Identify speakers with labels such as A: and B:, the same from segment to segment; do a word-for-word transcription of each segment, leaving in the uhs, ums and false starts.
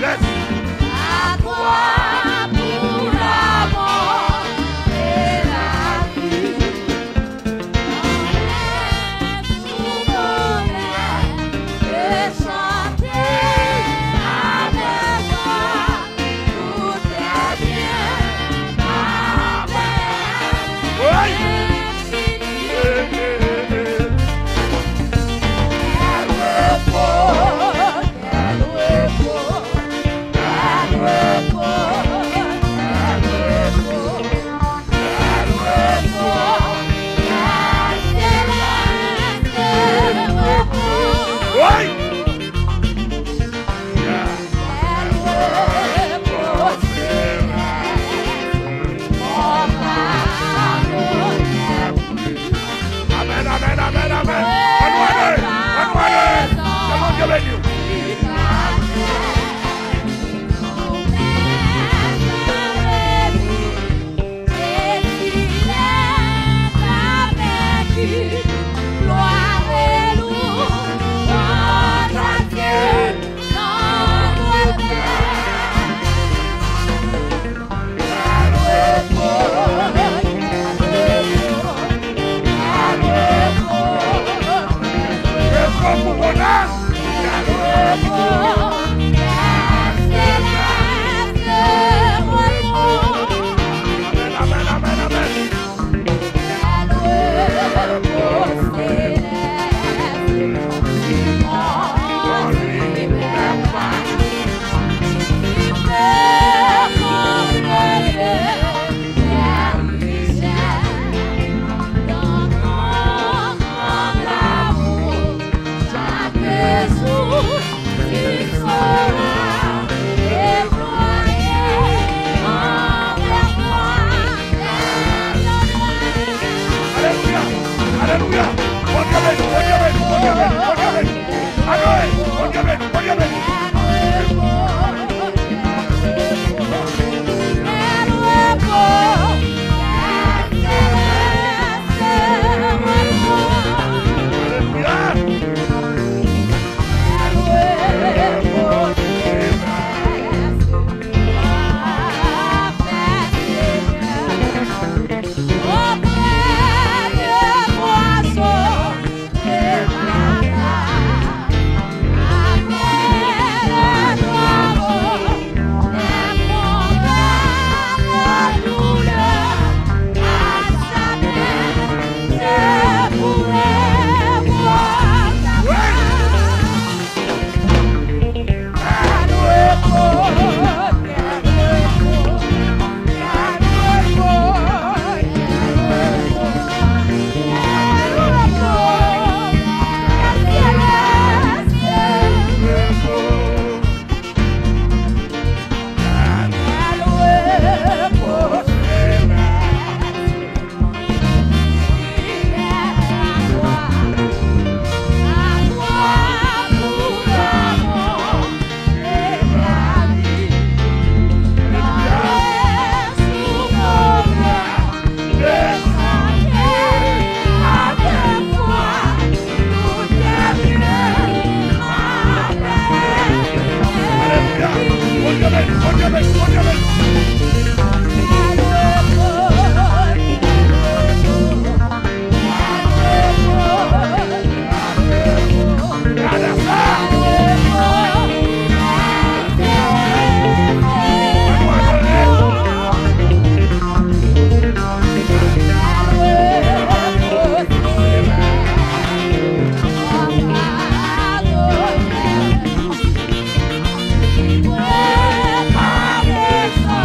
A: Yes.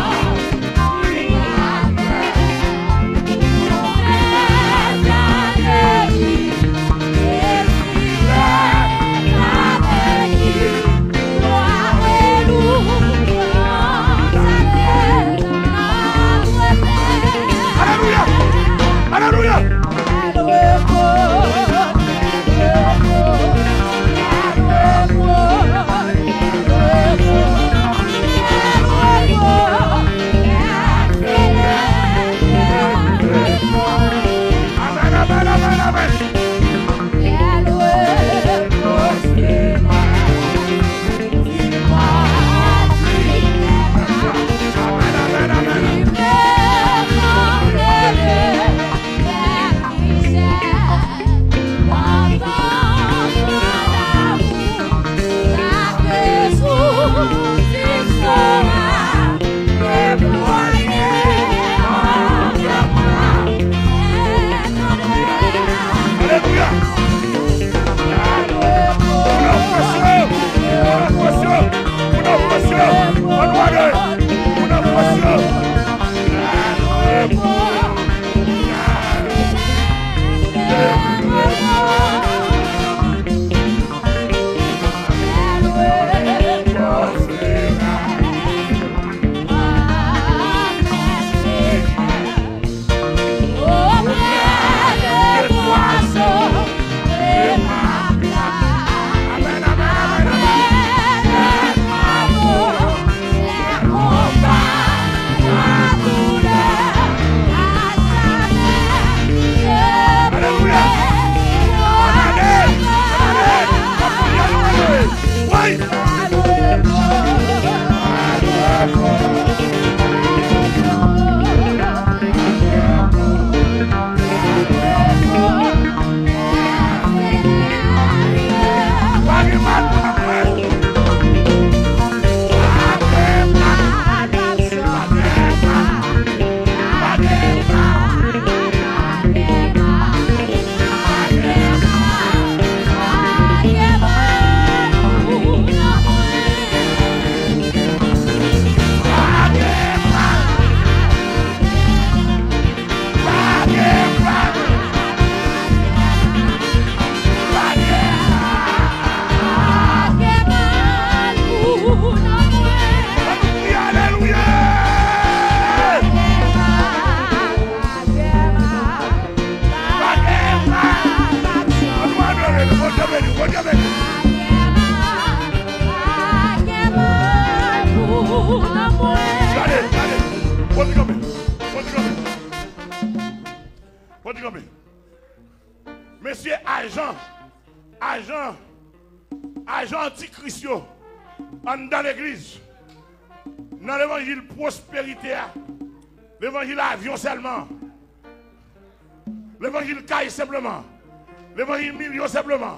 A: Monsieur agent, agent, agent antichrist dans l'église, dans l'évangile prospérité, l'évangile avion seulement, l'évangile caille simplement, l'évangile million simplement.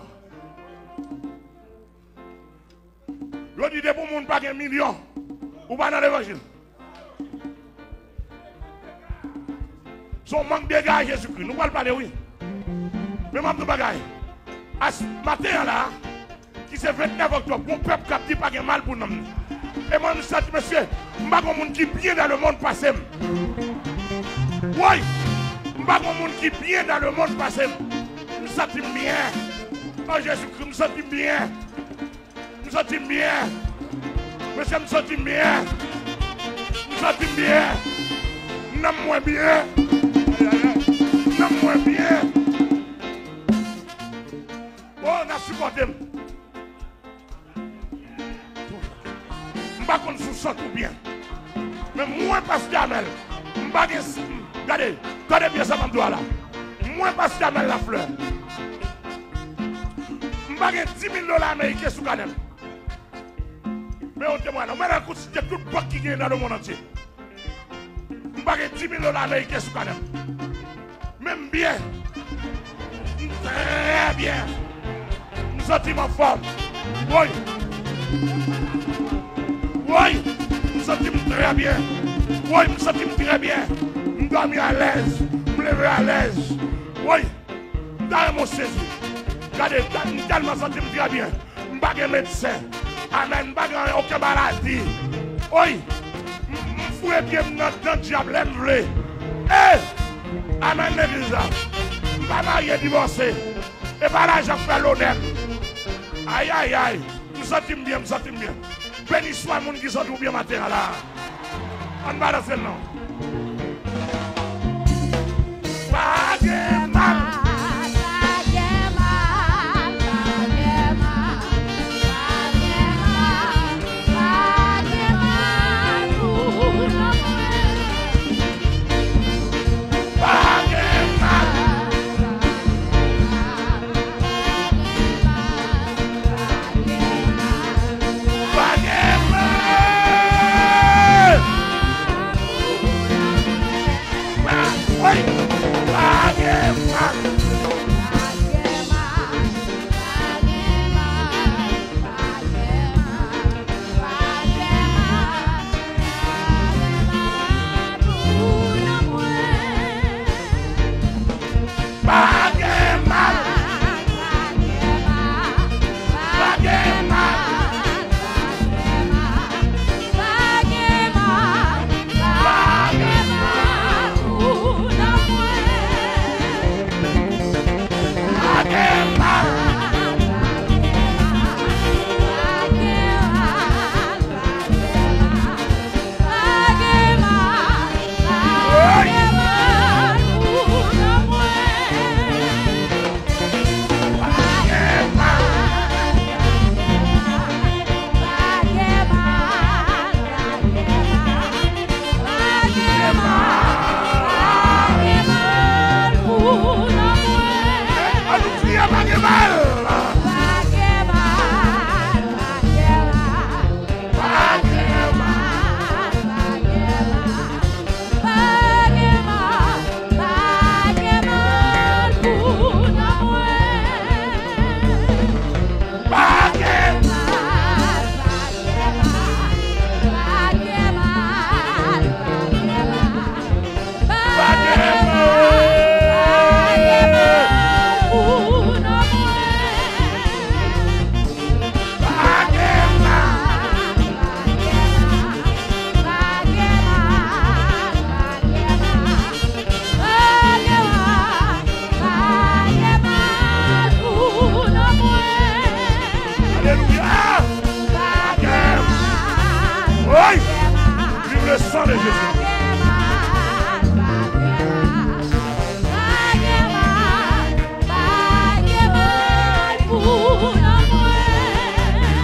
A: Je dis pour le monde pas un million ou pas dans l'évangile. Son manque de gars Jésus-Christ, nous ne parlons pas de oui. Mais je ne bagaille. À ce matin là, qui c'est vingt-neuf octobre, mon peuple qui a dit pas de mal pour nous. Et moi, je me dis, monsieur, je ne sais pas qui est bien dans le monde passé. Oui, je ne sais pas qui est bien dans le monde passé. Je me sens bien. Oh Jésus-Christ, je me sens bien. Je me sens bien. Monsieur, je me sens bien. Je me sens bien. Je me sens bien. Je me sens bien. Oh, on a supporté. Je ne sais pas si vous sentez bien. Mais moi, Pasteur Amel, je ne sais pas si regardez, regardez bien ça, doigt là. Moi, Pasteur Amel, la fleur. Je ne sais pas dix mille dollars américains sous Canem. Mais on témoigne, on met la course de toute banque qui est dans le monde entier. Je ne sais pas dix mille dollars américains sous Canem. Même bien. Très bien. Nous sommes en forme. Oui. Oui. Nous sommes très bien. Oui, nous sommes très bien. Nous dormons à l'aise. Nous levons à l'aise. Oui. Dans mon saisi. Regardez, nous tellement senti très bien. Nous ne sommes pas médecin. Amen. Nous ne sommes pas aucune maladie. Oui. Nous fouillons bien dans le diable. Eh. Amen, l'église. Nous ne sommes pas mariés, divorcés. Et par là, j'ai fait l'honneur. Aïe, aïe, aïe. Nous sentons bien, nous sentons bien. Béni soit le monde qui sent bien matin là. On va danser non. Pas de mal.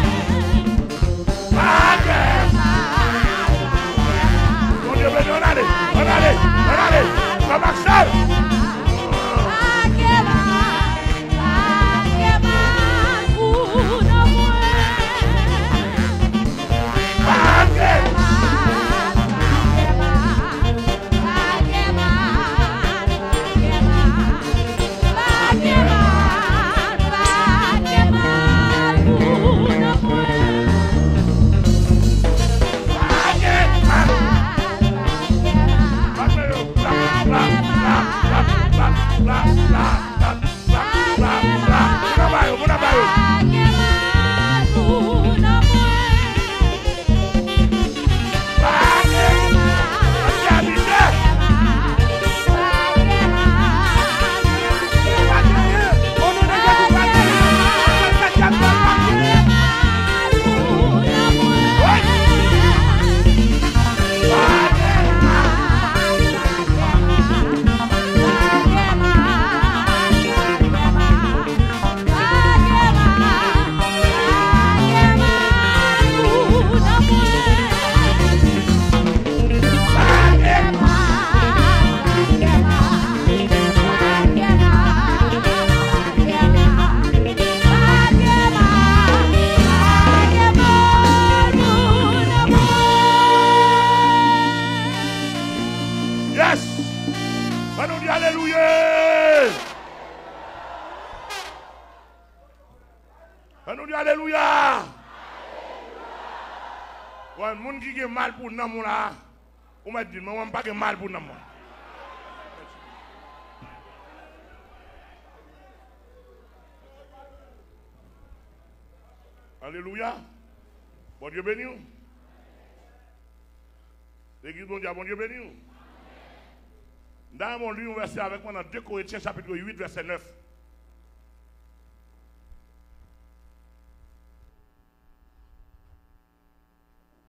A: Allez. Frère Marcel. Alléluia. Ouais, moun qui a mal pour nous là, on m'a dit, moi, pas mal pour nous. Alléluia. Bon Dieu béni. L'église bon Dieu, bon Dieu béni. Dans mon livre, on verset avec moi dans deux Corinthiens chapitre huit, verset neuf.